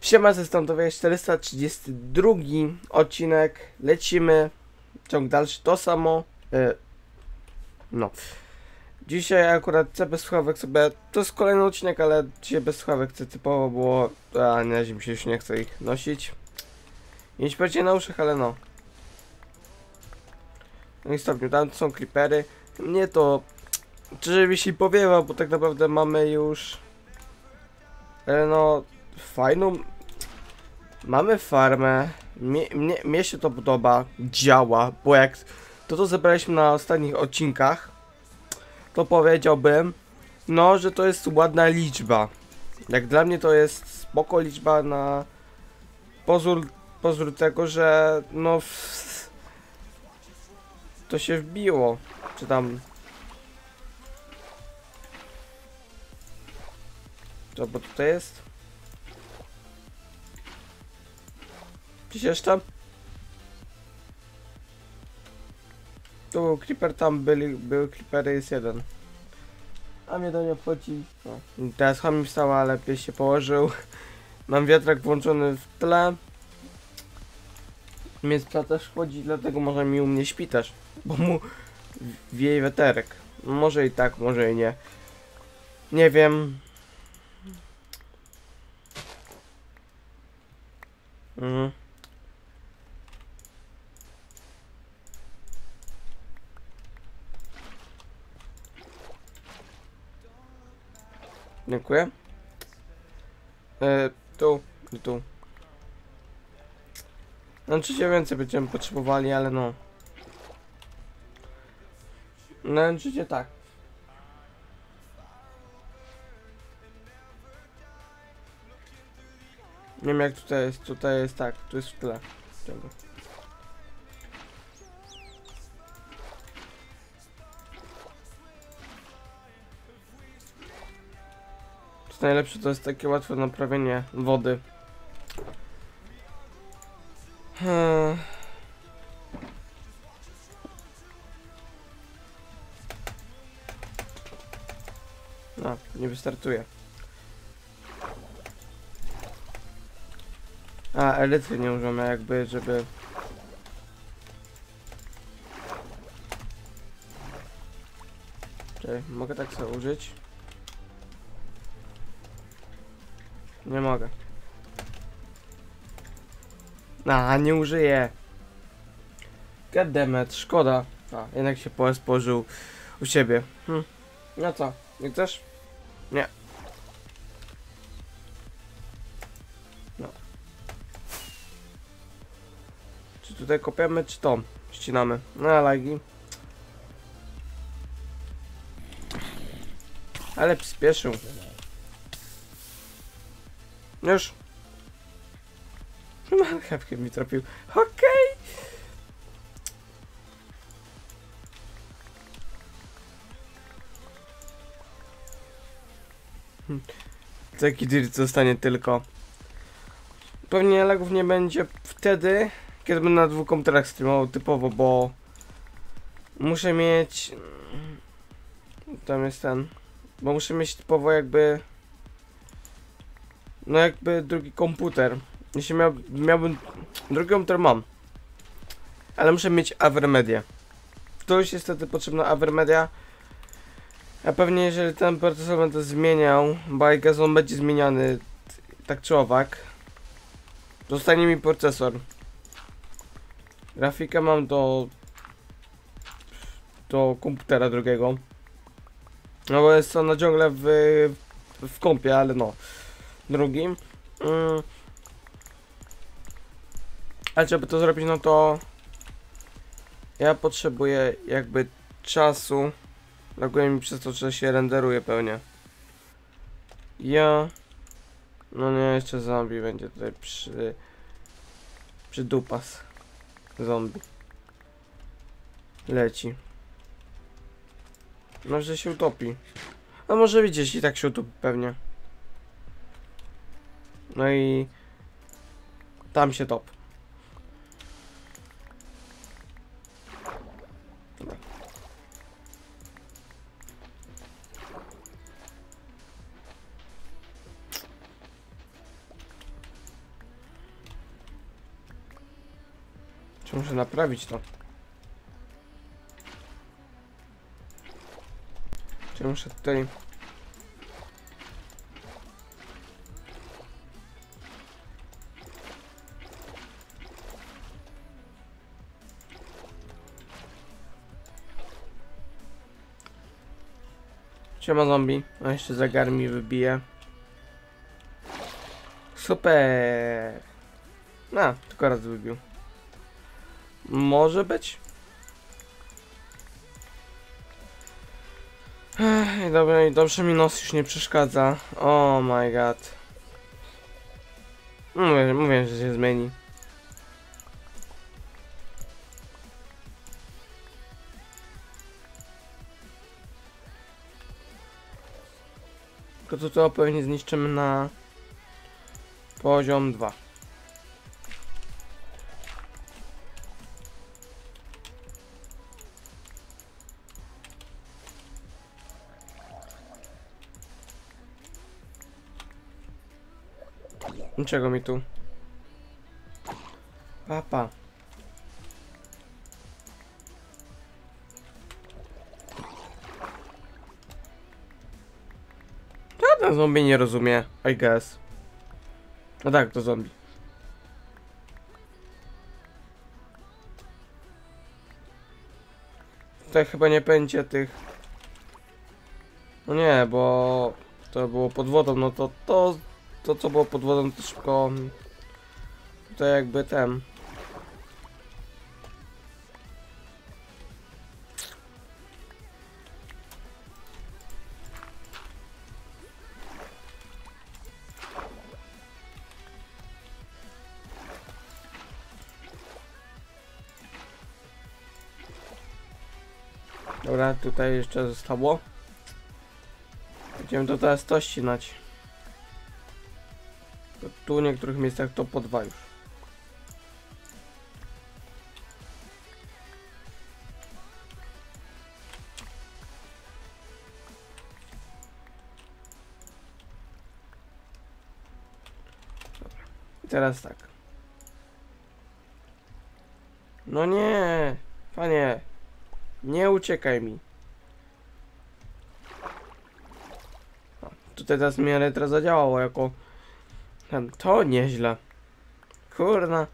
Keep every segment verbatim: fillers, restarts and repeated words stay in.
Siema, ze strony czterysta trzydziesty drugi odcinek. Lecimy. Ciąg dalszy, to samo. Yy, no. Dzisiaj akurat chcę bez słuchawek sobie. To jest kolejny odcinek, ale dzisiaj bez słuchawek chcę typowo, bo a, na razie mi się już nie chce ich nosić. Mieć bardziej na uszach, ale no. No i stopniu, tam są creepery. Mnie to rzeczywiście powiewa, bo tak naprawdę mamy już e, no fajną. Mamy farmę. Mnie, mnie, mnie się to podoba, działa, bo jak to to zebraliśmy na ostatnich odcinkach, to powiedziałbym, no, że to jest ładna liczba. Jak dla mnie to jest spoko liczba na pozór, pozór tego, że no w, to się wbiło, czy tam co, bo tutaj jest gdzieś jeszcze? Tu był creeper, tam byli, były creepery, jest jeden. A mnie to nie obchodzi. No. Teraz chomik wstała, ale pies się położył. Mam wiatrak włączony w tle. Więc psa też chodzi, dlatego może mi u mnie śpi też. Bo mu wieje wiaterek. Może i tak, może i nie. Nie wiem. Mhm. Dziękuję. E, tu, i tu. No oczywiście więcej będziemy potrzebowali, ale no. No oczywiście tak. Nie wiem jak tutaj jest, tutaj jest tak, tu jest w tle tego. To najlepsze, to jest takie łatwe naprawienie wody. Hmm. No, nie wystartuje. A, elitry nie użymy jakby, żeby... Czekaj, mogę tak sobie użyć? Nie mogę. A, nie użyję. Goddammit, szkoda. A, jednak się po położył u siebie. Hm. No co, nie chcesz? Nie. No. Czy tutaj kopiemy, czy to? Ścinamy. No, lagi. Ale przyspieszył. Już. Marchewkę mi trafił. Okej. Okay. Hmm. Taki dirt zostanie tylko. Pewnie lagów nie będzie wtedy, kiedy będę na dwóch komputerach streamował typowo, bo muszę mieć... Tam jest ten... Bo muszę mieć typowo jakby... No jakby drugi komputer. Jeśli miał, miałbym... Drugi komputer mam. Ale muszę mieć Avermedia. To już jest wtedy potrzebna Avermedia. A pewnie jeżeli ten procesor będę zmieniał, bo jak on będzie zmieniany tak czy owak, zostanie mi procesor. Grafikę mam do... do komputera drugiego. No bo jest ona ciągle w... w kompie, ale no. Drugim. Mm. Ale żeby to zrobić, no to ja potrzebuję jakby czasu. Laguje mi przez to, że się renderuje pełnie. Ja... No nie, jeszcze zombie będzie tutaj przy... przy dupas. Zombie. Leci. Może się utopi. A może widzieć, i tak się utopi pewnie. No i... tam się top. Dobra. Jeszcze muszę naprawić to. Czy muszę tutaj... Siema zombie. A jeszcze zegar mi wybije. Super. No, tylko raz wybił. Może być. Ech, dobra, i dobrze mi nos już nie przeszkadza. Oh my god. Mówię, mówię, że się zmieni. Tylko to, to pewnie zniszczymy na poziom dwa. Niczego mi tu. Papa. Żaden zombie nie rozumie, I guess. No tak, to zombie. Tutaj chyba nie będzie tych... No nie, bo to było pod wodą, no to to, to co było pod wodą to szybko... To jakby ten... Dobra, tutaj jeszcze zostało. Będziemy to teraz to ścinać. To tu w niektórych miejscach to po dwa już. Dobra. I teraz tak. No nie, panie. Nie uciekaj mi. O, tutaj teraz mi elektro zadziałało jako... Ten, to nieźle. Kurna.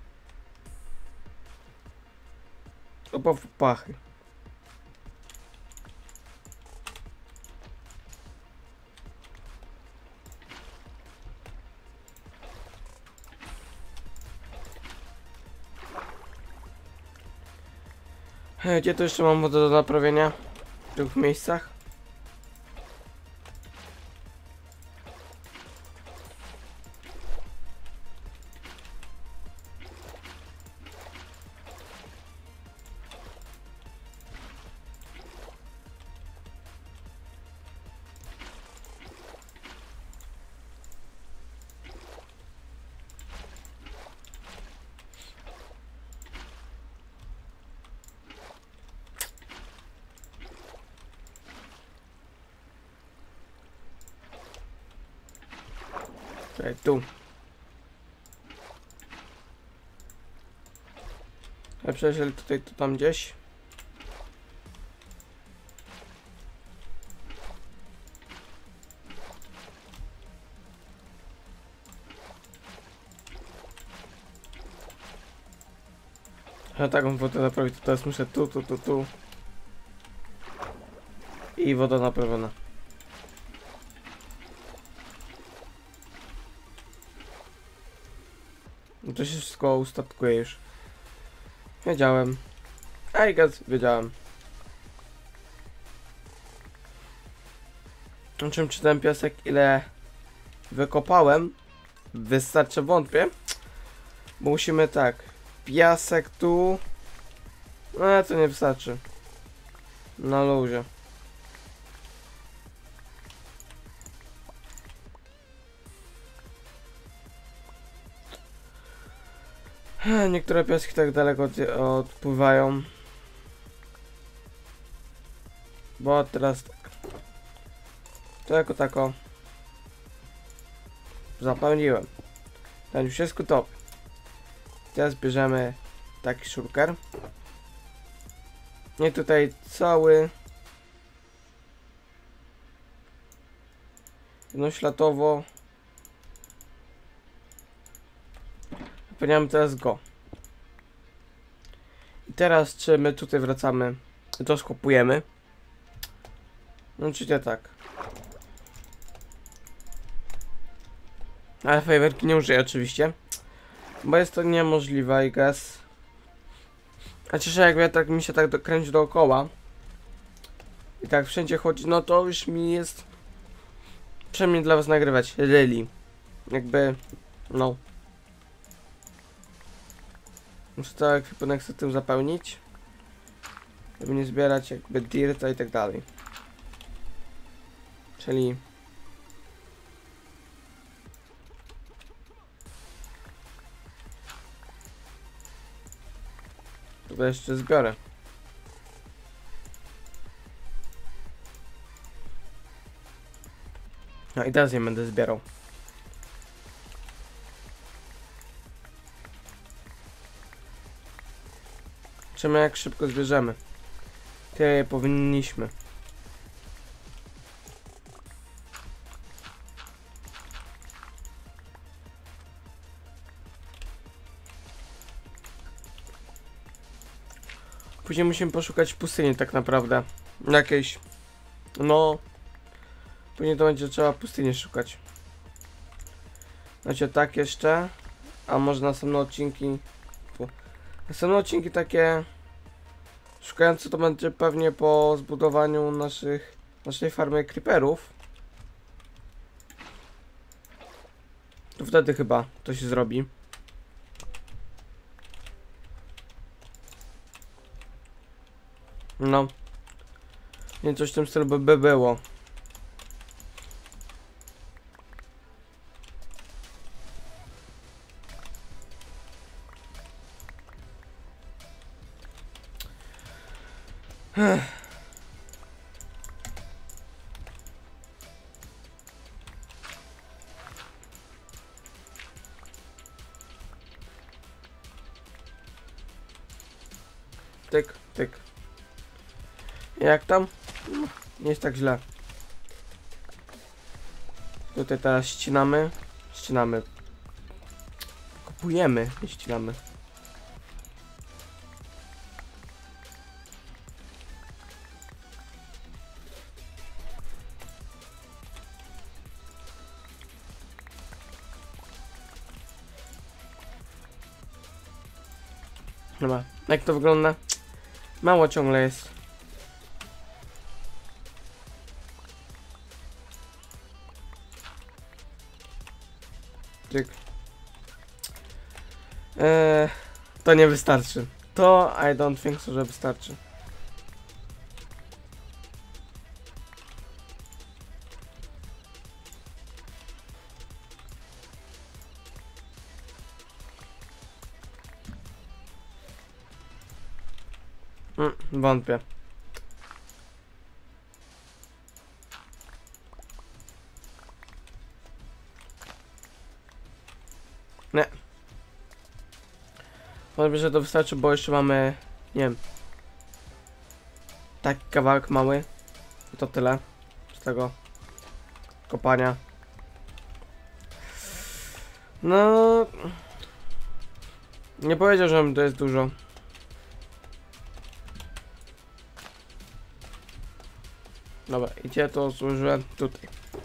Opa w pachy. Hej, gdzie tu jeszcze mam wodę do naprawienia? W tych miejscach? Czekaj, tu. Ja przecież tutaj, to tam gdzieś. Ja taką wodę naprawić, to teraz muszę tu, tu, tu, tu. I woda naprawiona. No to się wszystko ustatkuje już. Wiedziałem. I guess, wiedziałem. O czym czytałem piasek, ile wykopałem? Wystarczy, wątpię. Bo musimy tak. Piasek tu. No to nie wystarczy. Na luzie. Niektóre piaski tak daleko od, odpływają. Bo teraz tak. To jako tako zapełniłem. Ten już jest gotowy. Teraz bierzemy taki shulker. I tutaj cały jednoślatowo wypełniamy teraz go. I teraz czy my tutaj wracamy, to skopujemy. No czy nie tak. Ale fajerwerki nie użyję oczywiście, bo jest to niemożliwe, I guess. A cieszę, jak wiatrak mi się tak do, kręci dookoła i tak wszędzie chodzi, no to już mi jest przynajmniej dla was nagrywać, really. Jakby, no. Muszę cały ekwipunek z tym zapełnić, żeby nie zbierać jakby dirta i tak dalej. Czyli tutaj jeszcze zbiorę. No i teraz nie będę zbierał. Zobaczymy, jak szybko zbierzemy. Tyle powinniśmy. Później musimy poszukać pustyni tak naprawdę. Jakiejś. No. Później to będzie trzeba pustyni szukać. Znaczy tak jeszcze. A może następne odcinki. Fu. Następne odcinki takie szukające to będzie pewnie po zbudowaniu naszych naszej farmy creeperów. To wtedy chyba to się zrobi. No. Nie, coś w tym stylu by, by było. Ech. Tyk, tyk. Jak tam? No, nie jest tak źle. Tutaj teraz ścinamy. Ścinamy. Kupujemy, nie ścinamy. Dobra, jak to wygląda? Mało ciągle jest. Tyk. Eee, to nie wystarczy. To I don't think so, że wystarczy. Mm, wątpię. Nie. Wątpię, że to wystarczy, bo jeszcze mamy, nie wiem, taki kawałek mały. I to tyle z tego kopania. No, nie powiedział, że to jest dużo. Dobra, idzie to złożyłem tutaj.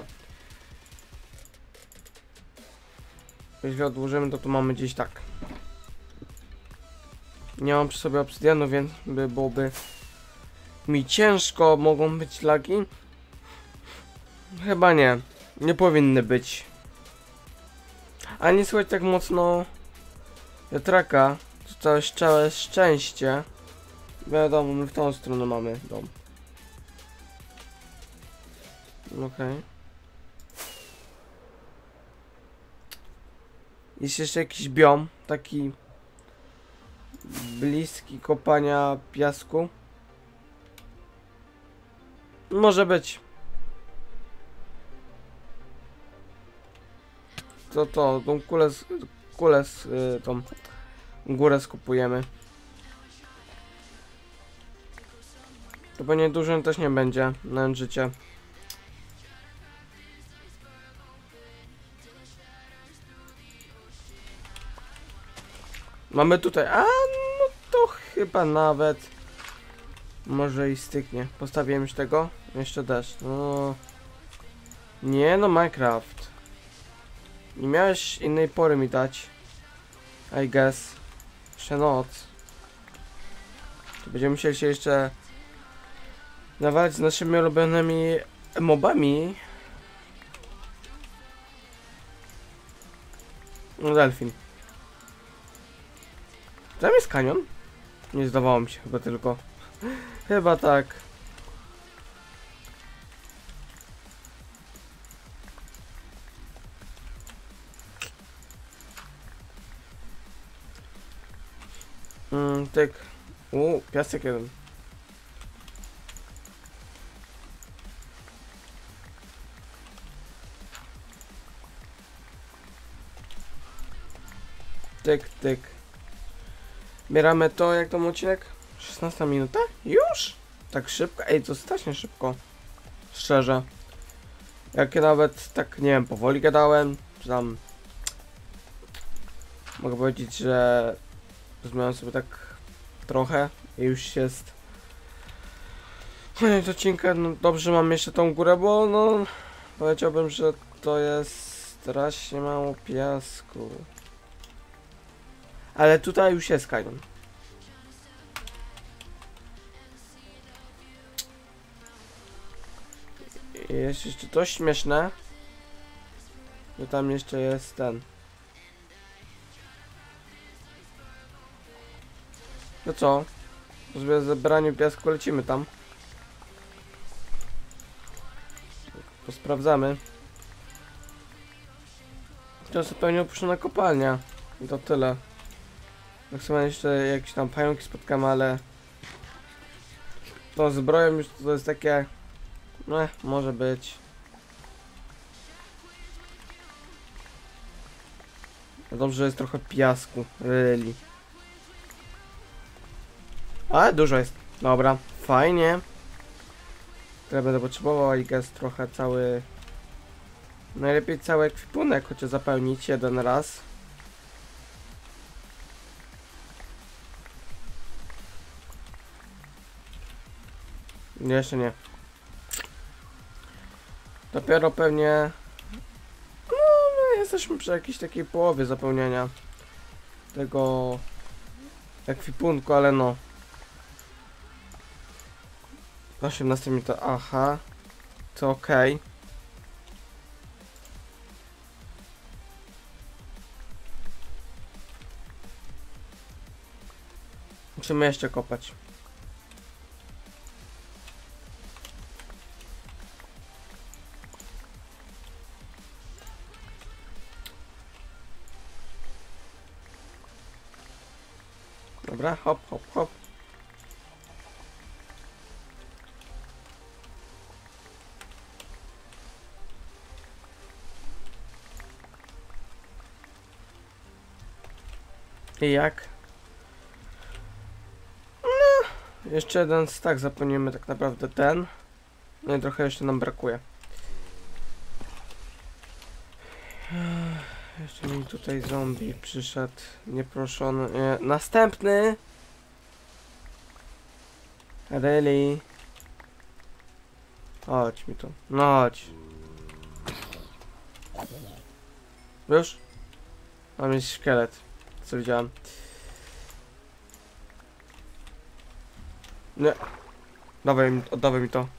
Jeśli odłożymy, to tu mamy gdzieś tak. Nie mam przy sobie obsydianu, więc by byłoby mi ciężko. Mogą być lagi? Chyba nie. Nie powinny być. A nie słychać tak mocno wiatraka. To całe, całe szczęście. Wiadomo, my w tą stronę mamy dom. Okej. Okay. Jest jeszcze jakiś biom, taki bliski kopania piasku. Może być. To to, tą kulę, kulę, tą górę skupujemy. To pewnie dużo też nie będzie na życie. Mamy tutaj, a no to chyba nawet może i styknie. Postawiłem już tego, jeszcze deszcz. No nie no, Minecraft. Nie miałeś innej pory mi dać. I guess. Jeszcze noc. To będziemy musieli się jeszcze nawalać z naszymi ulubionymi mobami. No delfin. Tam jest kanion? Nie zdawało mi się chyba tylko. Chyba tak. Mm, tyk. U, piasek jeden. Tyk, tyk. Bieramy to, jak to odcinek? szesnasta minuta? Już? Tak szybko? Ej, to strasznie szybko. Szczerze. Jak ja nawet tak, nie wiem, powoli gadałem, czy tam... Mogę powiedzieć, że... Zmiałem sobie tak trochę i już jest... Koniec odcinka, no dobrze mam jeszcze tą górę, bo no... Powiedziałbym, że to jest strasznie mało piasku. Ale tutaj już jest kanion. I jest jeszcze to śmieszne, że tam jeszcze jest ten. No co? Po zebraniu piasku lecimy tam. Posprawdzamy. To jest zupełnie opuszczona kopalnia. I to tyle. Maksymalnie jeszcze jakieś tam pająki spotkamy, ale... To zbroją już to jest takie... No, może być. No dobrze, że jest trochę piasku. Really. Ale dużo jest. Dobra, fajnie. Teraz będę potrzebował, i jest trochę cały... Najlepiej cały ekwipunek, chociaż zapełnić jeden raz. Nie, jeszcze nie. Dopiero pewnie... No, my jesteśmy przy jakiejś takiej połowie zapełniania tego ekwipunku, ale no. osiemnaście minut, aha. To okej. Okay. Musimy jeszcze kopać. Dobra, hop, hop, hop. I jak? No, jeszcze jeden stack zapełnimy tak naprawdę ten. No i trochę jeszcze nam brakuje. Jeszcze mi tutaj zombie przyszedł, nieproszony. Nie. Następny! Really? Chodź mi tu. No chodź. Już? Mam jest szkielet. Co widziałem. Nie. Dawaj mi, oddawaj mi to.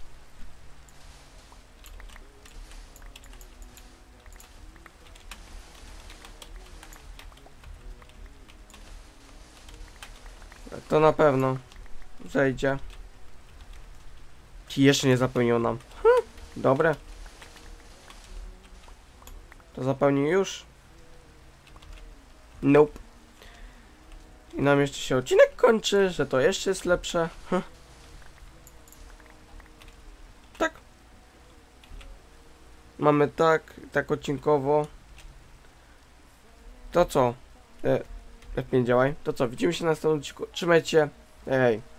To na pewno zejdzie. Ci jeszcze nie zapełnił nam. Hm, dobre. To zapełni już. Nope. I nam jeszcze się odcinek kończy, że to jeszcze jest lepsze. Hm. Tak. Mamy tak, tak odcinkowo. To co? E, F pięć działaj. To co? Widzimy się na następnym odcinku. Trzymajcie. Hej.